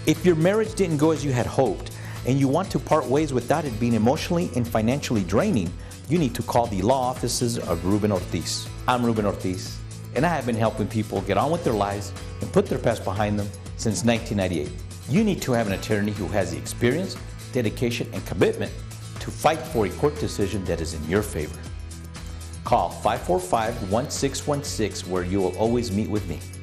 If your marriage didn't go as you had hoped and you want to part ways without it being emotionally and financially draining, you need to call the law offices of Ruben Ortiz. I'm Ruben Ortiz, and I have been helping people get on with their lives and put their past behind them since 1998. You need to have an attorney who has the experience, dedication, and commitment to fight for a court decision that is in your favor. Call 545-1616 where you will always meet with me.